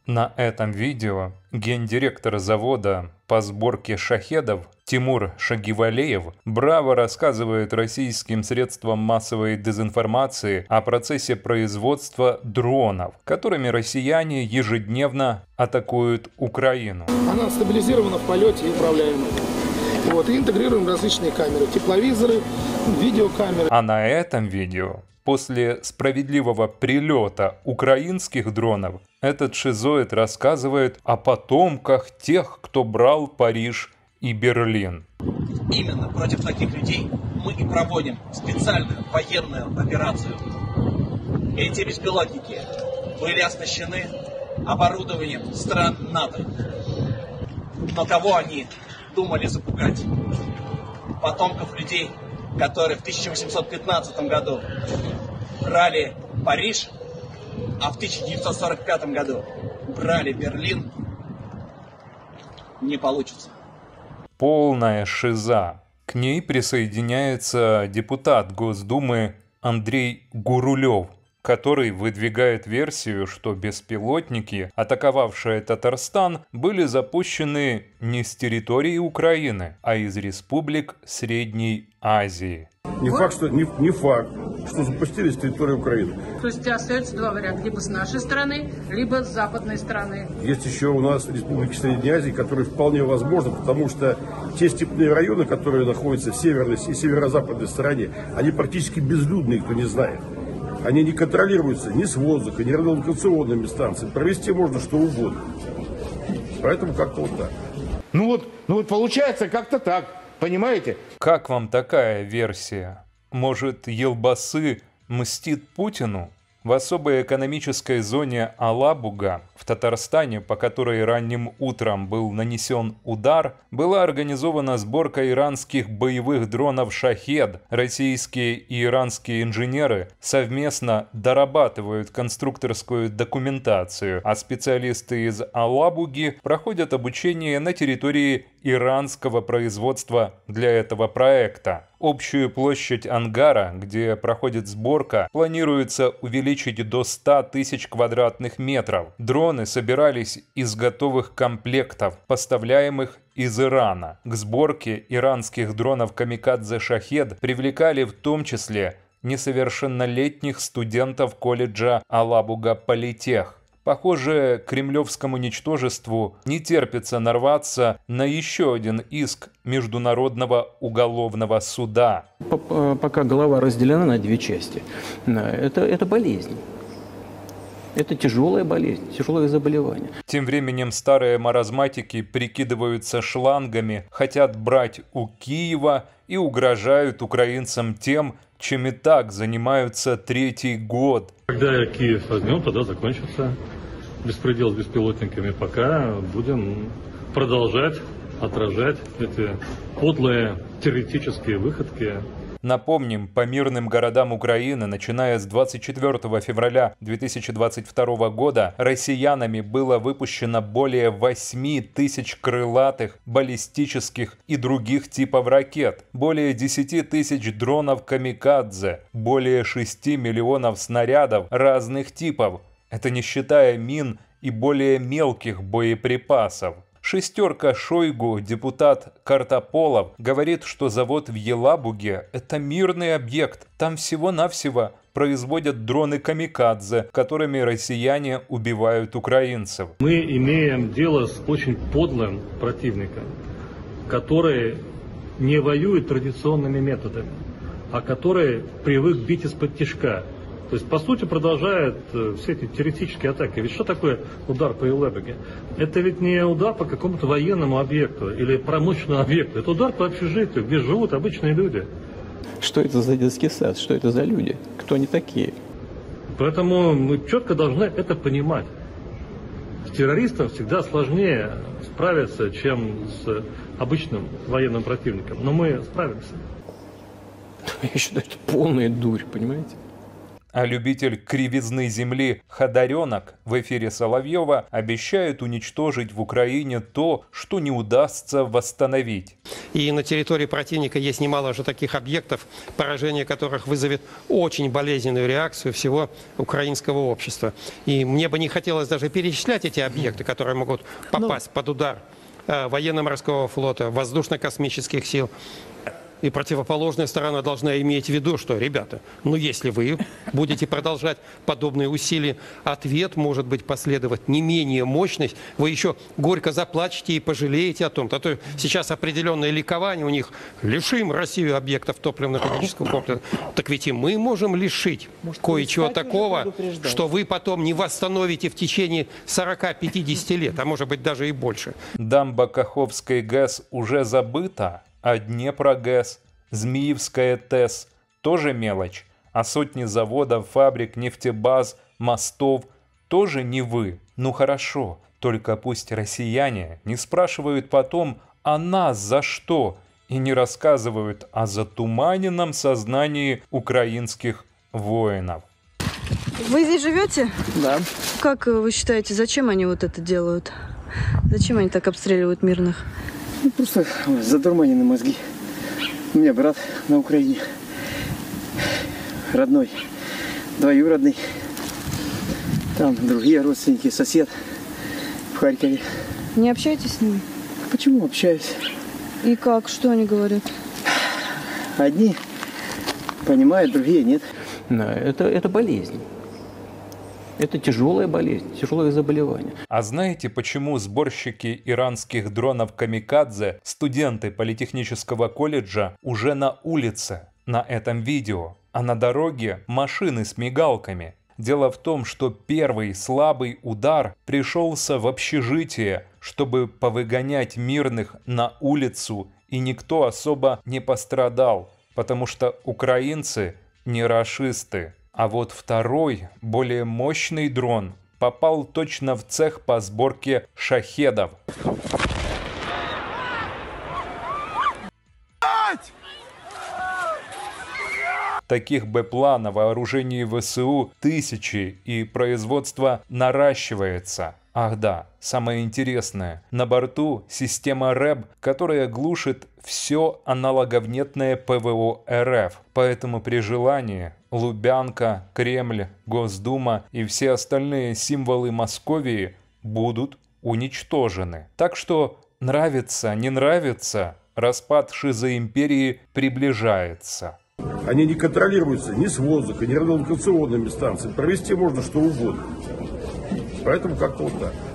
На этом видео гендиректор завода по сборке шахедов Тимур Шагивалеев браво рассказывает российским средствам массовой дезинформации о процессе производства дронов, которыми россияне ежедневно атакуют Украину. Она стабилизирована в полете и управляема. И интегрируем различные камеры, тепловизоры, видеокамеры. А на этом видео, после справедливого прилета украинских дронов, этот шизоид рассказывает о потомках тех, кто брал Париж и Берлин. Именно против таких людей мы и проводим специальную военную операцию. Эти беспилотники были оснащены оборудованием стран НАТО. Но кого они думали запугать? Потомков людей, которые в 1815 году брали Париж, а в 1945 году брали Берлин, не получится. Полная шиза. К ней присоединяется депутат Госдумы Андрей Гурулев, который выдвигает версию, что беспилотники, атаковавшие Татарстан, были запущены не с территории Украины, а из республик Средней Азии. Не факт, что запустили с территории Украины. То есть остается два варианта: либо с нашей стороны, либо с западной стороны. Есть еще у нас республики Средней Азии, которые вполне возможны, потому что те степные районы, которые находятся в северной и северо-западной стороне, они практически безлюдные, кто не знает. Они не контролируются ни с воздуха, ни радиолокационными станциями. Провести можно что угодно. Поэтому как-то вот так. Ну вот получается как-то так, понимаете? Как вам такая версия? Может, Елбасы мстит Путину? В особой экономической зоне Алабуга в Татарстане, по которой ранним утром был нанесен удар, была организована сборка иранских боевых дронов «Шахед». Российские и иранские инженеры совместно дорабатывают конструкторскую документацию, а специалисты из Алабуги проходят обучение на территории иранского производства для этого проекта. Общую площадь ангара, где проходит сборка, планируется увеличить до 100 тысяч квадратных метров. Дроны собирались из готовых комплектов, поставляемых из Ирана. К сборке иранских дронов «Камикадзе Шахед» привлекали в том числе несовершеннолетних студентов колледжа Алабуга Политех. Похоже, кремлевскому ничтожеству не терпится нарваться на еще один иск Международного уголовного суда. Пока голова разделена на две части, это болезнь. Это тяжелая болезнь, тяжелое заболевание. Тем временем старые маразматики прикидываются шлангами, хотят брать у Киева и угрожают украинцам тем, чем и так занимаются третий год. Когда Киев возьмем, тогда закончится беспредел с беспилотниками. Пока будем продолжать отражать эти подлые теоретические выходки. Напомним, по мирным городам Украины, начиная с 24 февраля 2022 года, россиянами было выпущено более 8 тысяч крылатых, баллистических и других типов ракет, более 10 тысяч дронов «Камикадзе», более 6 миллионов снарядов разных типов. Это не считая мин и более мелких боеприпасов. Шестерка Шойгу, депутат Картополов, говорит, что завод в Елабуге – это мирный объект. Там всего-навсего производят дроны «Камикадзе», которыми россияне убивают украинцев. Мы имеем дело с очень подлым противником, который не воюет традиционными методами, а который привык бить из-под тишка. То есть, по сути, продолжает все эти теоретические атаки. Ведь что такое удар по Елабуге? Это ведь не удар по какому-то военному объекту или промышленному объекту. Это удар по общежитию, где живут обычные люди. Что это за детский сад? Что это за люди? Кто они такие? Поэтому мы четко должны это понимать. С террористом всегда сложнее справиться, чем с обычным военным противником. Но мы справимся. Я считаю, это полная дурь, понимаете? А любитель кривизны земли Ходоренок в эфире Соловьева обещает уничтожить в Украине то, что не удастся восстановить. И на территории противника есть немало уже таких объектов, поражение которых вызовет очень болезненную реакцию всего украинского общества. И мне бы не хотелось даже перечислять эти объекты, которые могут попасть под удар военно-морского флота, воздушно-космических сил. И противоположная сторона должна иметь в виду, что, ребята, ну если вы будете продолжать подобные усилия, ответ может быть последовать не менее мощный. Вы еще горько заплачете и пожалеете о том. А то сейчас определенное ликование у них. Лишим Россию объектов топливно-химического комплекса. Так ведь и мы можем лишить кое-чего такого, что вы потом не восстановите в течение 40-50 лет, а может быть даже и больше. Дамба Каховской ГЭС уже забыта. А Днепрогэс, Змеевская ТЭС – тоже мелочь, а сотни заводов, фабрик, нефтебаз, мостов – тоже не вы. Ну хорошо, только пусть россияне не спрашивают потом, а нас за что, и не рассказывают о затуманенном сознании украинских воинов. Вы здесь живете? Да. Как вы считаете, зачем они вот это делают? Зачем они так обстреливают мирных? Ну, просто задурманены мозги. У меня брат на Украине. Родной, двоюродный. Там другие родственники, сосед в Харькове. Не общаетесь с ними? Почему общаюсь? И как? Что они говорят? Одни понимают, другие нет. Это болезнь. Это тяжелая болезнь, тяжелое заболевание. А знаете, почему сборщики иранских дронов «Камикадзе», студенты Политехнического колледжа, уже на улице на этом видео, а на дороге машины с мигалками? Дело в том, что первый слабый удар пришелся в общежитие, чтобы повыгонять мирных на улицу, и никто особо не пострадал, потому что украинцы не рашисты. А вот второй, более мощный дрон попал точно в цех по сборке шахедов. Таких БПЛА на вооружении ВСУ тысячи, и производство наращивается. Ах да, самое интересное, на борту система РЭБ, которая глушит все аналоговнетное ПВО РФ. Поэтому при желании Лубянка, Кремль, Госдума и все остальные символы Московии будут уничтожены. Так что нравится, не нравится, распад шизоимперии приближается. Они не контролируются ни с воздуха, ни радиолокационными станциями. Провести можно что угодно. Поэтому как-то вот так.